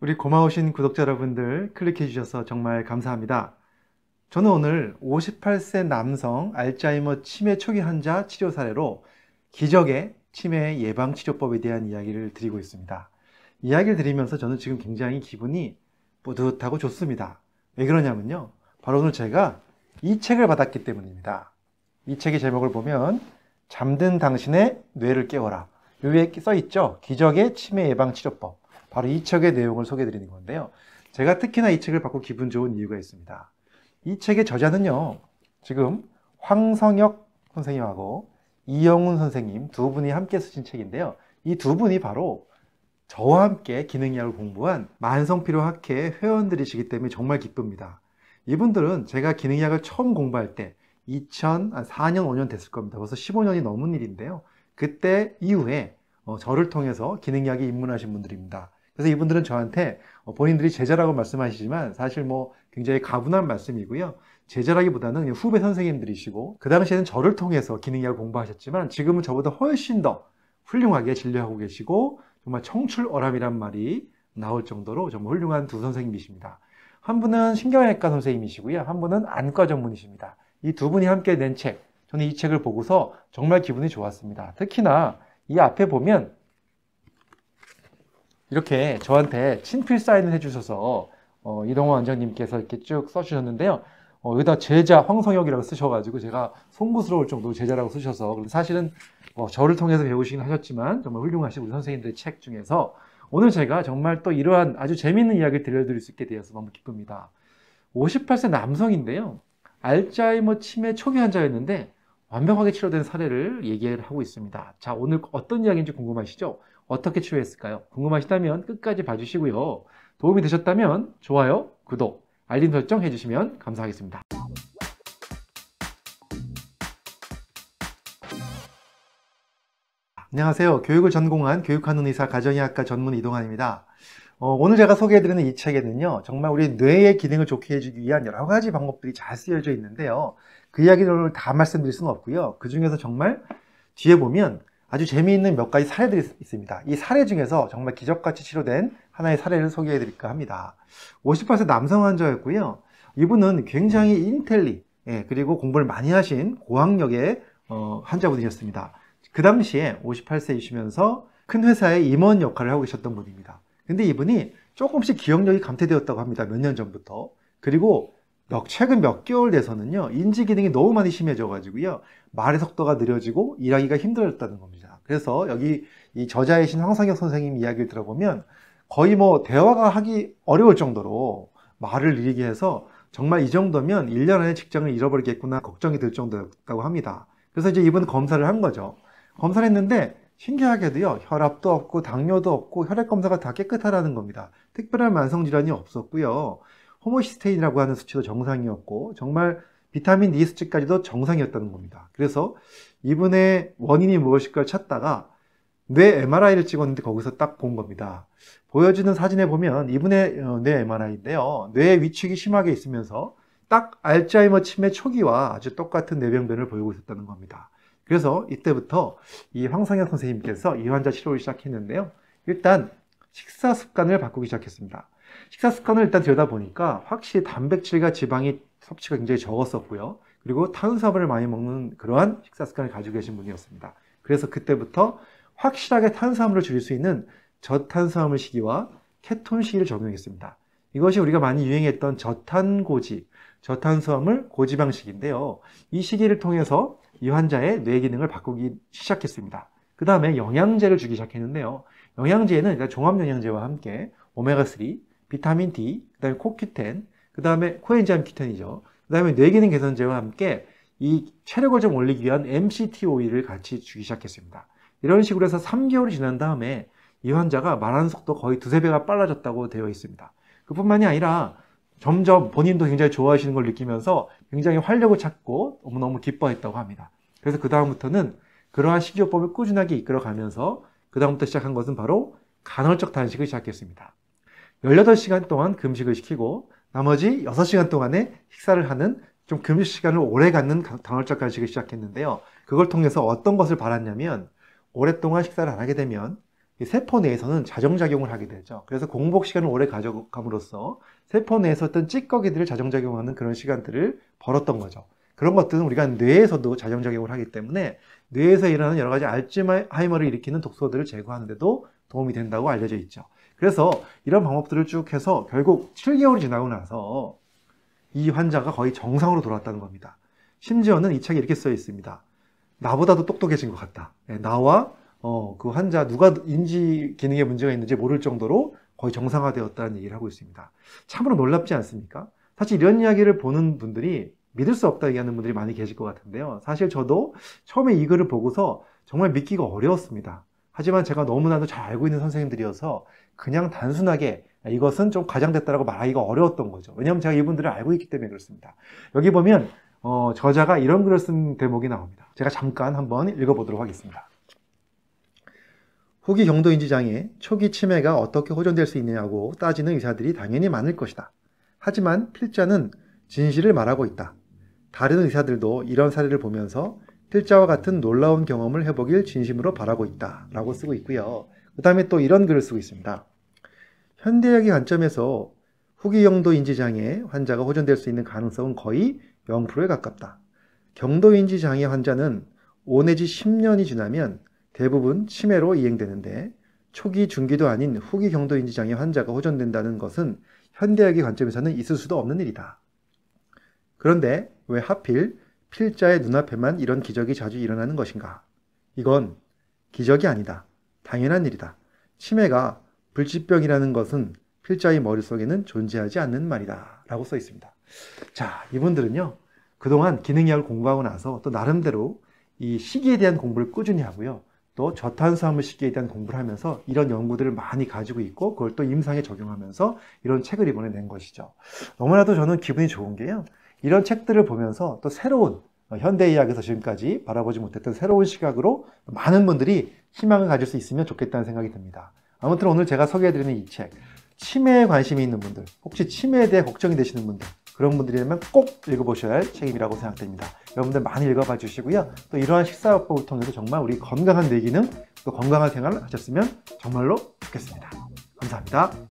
우리 고마우신 구독자 여러분들 클릭해 주셔서 정말 감사합니다. 저는 오늘 58세 남성 알츠하이머 치매 초기 환자 치료 사례로 기적의 치매 예방 치료법에 대한 이야기를 드리고 있습니다. 이야기를 드리면서 저는 지금 굉장히 기분이 뿌듯하고 좋습니다. 왜 그러냐면요, 바로 오늘 제가 이 책을 받았기 때문입니다. 이 책의 제목을 보면 잠든 당신의 뇌를 깨워라, 여기에 써있죠. 기적의 치매 예방 치료법. 바로 이 책의 내용을 소개해 드리는 건데요, 제가 특히나 이 책을 받고 기분 좋은 이유가 있습니다. 이 책의 저자는요, 지금 황성혁 선생님하고 이영훈 선생님 두 분이 함께 쓰신 책인데요, 이 두 분이 바로 저와 함께 기능의학을 공부한 만성피로학회 회원들이시기 때문에 정말 기쁩니다. 이분들은 제가 기능의학을 처음 공부할 때 2004년 5년 됐을 겁니다. 벌써 15년이 넘은 일인데요, 그때 이후에 저를 통해서 기능의학에 입문하신 분들입니다. 그래서 이분들은 저한테 본인들이 제자라고 말씀하시지만 사실 굉장히 가분한 말씀이고요, 제자라기보다는 후배 선생님들이시고, 그 당시에는 저를 통해서 기능의학을 공부하셨지만 지금은 저보다 훨씬 더 훌륭하게 진료하고 계시고 정말 청출어람이란 말이 나올 정도로 정말 훌륭한 두 선생님이십니다. 한 분은 신경외과 선생님이시고요, 한 분은 안과 전문의십니다. 이 두 분이 함께 낸 책, 저는 이 책을 보고서 정말 기분이 좋았습니다. 특히나 이 앞에 보면 이렇게 저한테 친필 사인을 해주셔서 이동원 원장님께서 이렇게 쭉 써주셨는데요, 여기다 제자 황성혁이라고 쓰셔가지고 제가 송구스러울 정도로 제자라고 쓰셔서, 사실은 저를 통해서 배우시긴 하셨지만 정말 훌륭하신 우리 선생님들의 책 중에서 오늘 제가 정말 또 이러한 아주 재미있는 이야기를 들려드릴 수 있게 되어서 너무 기쁩니다. 58세 남성인데요, 알츠하이머 치매 초기 환자였는데 완벽하게 치료된 사례를 얘기를 하고 있습니다. 자, 오늘 어떤 이야기인지 궁금하시죠? 어떻게 치료했을까요? 궁금하시다면 끝까지 봐주시고요, 도움이 되셨다면 좋아요, 구독, 알림 설정 해주시면 감사하겠습니다. 안녕하세요. 교육을 전공한 교육하는 의사 가정의학과 전문 이동환입니다. 오늘 제가 소개해드리는 이 책에는요, 정말 우리 뇌의 기능을 좋게 해주기 위한 여러 가지 방법들이 잘 쓰여져 있는데요, 그 이야기를 다 말씀드릴 수는 없고요, 그 중에서 정말 뒤에 보면 아주 재미있는 몇 가지 사례들이 있습니다. 이 사례 중에서 정말 기적같이 치료된 하나의 사례를 소개해 드릴까 합니다. 58세 남성 환자였고요, 이분은 굉장히 인텔리, 그리고 공부를 많이 하신 고학력의 환자분이셨습니다. 그 당시에 58세이시면서 큰 회사의 임원 역할을 하고 계셨던 분입니다. 근데 이분이 조금씩 기억력이 감퇴되었다고 합니다. 몇 년 전부터. 그리고 최근 몇 개월 돼서는요, 인지 기능이 너무 많이 심해져 가지고요, 말의 속도가 느려지고 일하기가 힘들었다는 겁니다. 그래서 여기 이 저자이신 황성혁 선생님 이야기를 들어보면 거의 대화가 하기 어려울 정도로 말을 느리게 해서 정말 이 정도면 1년 안에 직장을 잃어버리겠구나 걱정이 들 정도였다고 합니다. 그래서 이제 이분 검사를 한 거죠. 검사를 했는데 신기하게도요, 혈압도 없고 당뇨도 없고 혈액 검사가 다 깨끗하다는 겁니다. 특별한 만성질환이 없었고요, 호모시스테인이라고 하는 수치도 정상이었고 정말 비타민 D 수치까지도 정상이었다는 겁니다. 그래서 이분의 원인이 무엇일까 찾다가 뇌 MRI를 찍었는데 거기서 딱 본 겁니다. 보여지는 사진에 보면 이분의 뇌 MRI인데요, 뇌 위축이 심하게 있으면서 딱 알츠하이머 치매 초기와 아주 똑같은 뇌병변을 보이고 있었다는 겁니다. 그래서 이때부터 이 황성혁 선생님께서 이 환자 치료를 시작했는데요, 일단 식사 습관을 바꾸기 시작했습니다. 식사 습관을 일단 들여다보니까 확실히 단백질과 지방이 섭취가 굉장히 적었었고요, 그리고 탄수화물을 많이 먹는 그러한 식사 습관을 가지고 계신 분이었습니다. 그래서 그때부터 확실하게 탄수화물을 줄일 수 있는 저탄수화물 식이와 케톤 식이를 적용했습니다. 이것이 우리가 많이 유행했던 저탄고지, 저탄수화물 고지방식인데요, 이 식이를 통해서 이 환자의 뇌 기능을 바꾸기 시작했습니다. 그 다음에 영양제를 주기 시작했는데요, 영양제에는 일단 종합영양제와 함께 오메가3, 비타민 D, 그 다음에 코큐텐, 그 다음에 코엔자임 Q10이죠. 그 다음에 뇌기능 개선제와 함께 이 체력을 좀 올리기 위한 MCT 오일을 같이 주기 시작했습니다. 이런 식으로 해서 3개월이 지난 다음에 이 환자가 말하는 속도 거의 2~3배가 빨라졌다고 되어 있습니다. 그뿐만이 아니라 점점 본인도 굉장히 좋아하시는 걸 느끼면서 굉장히 활력을 찾고 너무너무 기뻐했다고 합니다. 그래서 그 다음부터는 그러한 식이요법을 꾸준하게 이끌어가면서 그 다음부터 시작한 것은 바로 간헐적 단식을 시작했습니다. 18시간 동안 금식을 시키고 나머지 6시간 동안에 식사를 하는 좀 금식 시간을 오래 갖는 간헐적 단식을 시작했는데요, 그걸 통해서 어떤 것을 바랐냐면 오랫동안 식사를 안 하게 되면 이 세포 내에서는 자정작용을 하게 되죠. 그래서 공복 시간을 오래 가져감으로써 세포 내에서 어떤 찌꺼기들을 자정작용하는 그런 시간들을 벌었던 거죠. 그런 것들은 우리가 뇌에서도 자정작용을 하기 때문에 뇌에서 일어나는 여러 가지 알츠하이머를 일으키는 독소들을 제거하는 데도 도움이 된다고 알려져 있죠. 그래서 이런 방법들을 쭉 해서 결국 7개월이 지나고 나서 이 환자가 거의 정상으로 돌아왔다는 겁니다. 심지어는 이 책에 이렇게 써 있습니다. 나보다도 똑똑해진 것 같다. 나와 그 환자 누가 인지 기능에 문제가 있는지 모를 정도로 거의 정상화되었다는 얘기를 하고 있습니다. 참으로 놀랍지 않습니까? 사실 이런 이야기를 보는 분들이 믿을 수 없다 얘기하는 분들이 많이 계실 것 같은데요. 사실 저도 처음에 이 글을 보고서 정말 믿기가 어려웠습니다. 하지만 제가 너무나도 잘 알고 있는 선생님들이어서 그냥 단순하게 이것은 좀 과장됐다라고 말하기가 어려웠던 거죠. 왜냐하면 제가 이분들을 알고 있기 때문에 그렇습니다. 여기 보면 저자가 이런 글을 쓴 대목이 나옵니다. 제가 잠깐 한번 읽어보도록 하겠습니다. 후기 경도인지 장애, 초기 치매가 어떻게 호전될 수 있느냐고 따지는 의사들이 당연히 많을 것이다. 하지만 필자는 진실을 말하고 있다. 다른 의사들도 이런 사례를 보면서 필자와 같은 놀라운 경험을 해보길 진심으로 바라고 있다 라고 쓰고 있고요. 그 다음에 또 이런 글을 쓰고 있습니다. 현대의학의 관점에서 후기 경도인지 장애 환자가 호전될 수 있는 가능성은 거의 0%에 가깝다. 경도인지 장애 환자는 5 내지 10년이 지나면 대부분 치매로 이행되는데 초기, 중기도 아닌 후기 경도인지 장애 환자가 호전된다는 것은 현대의학의 관점에서는 있을 수도 없는 일이다. 그런데 왜 하필 필자의 눈앞에만 이런 기적이 자주 일어나는 것인가? 이건 기적이 아니다. 당연한 일이다. 치매가 불치병이라는 것은 필자의 머릿속에는 존재하지 않는 말이다. 라고 써 있습니다. 자, 이분들은요, 그동안 기능의학을 공부하고 나서 또 나름대로 이 시기에 대한 공부를 꾸준히 하고요. 또 저탄수화물 시기에 대한 공부를 하면서 이런 연구들을 많이 가지고 있고 그걸 또 임상에 적용하면서 이런 책을 이번에 낸 것이죠. 너무나도 저는 기분이 좋은 게요. 이런 책들을 보면서 또 새로운 현대의학에서 지금까지 바라보지 못했던 새로운 시각으로 많은 분들이 희망을 가질 수 있으면 좋겠다는 생각이 듭니다. 아무튼 오늘 제가 소개해드리는 이 책, 치매에 관심이 있는 분들, 혹시 치매에 대해 걱정이 되시는 분들, 그런 분들이라면 꼭 읽어보셔야 할 책임이라고 생각됩니다. 여러분들 많이 읽어봐 주시고요. 또 이러한 식사요법을 통해서 정말 우리 건강한 뇌기능, 또 건강한 생활을 하셨으면 정말로 좋겠습니다. 감사합니다.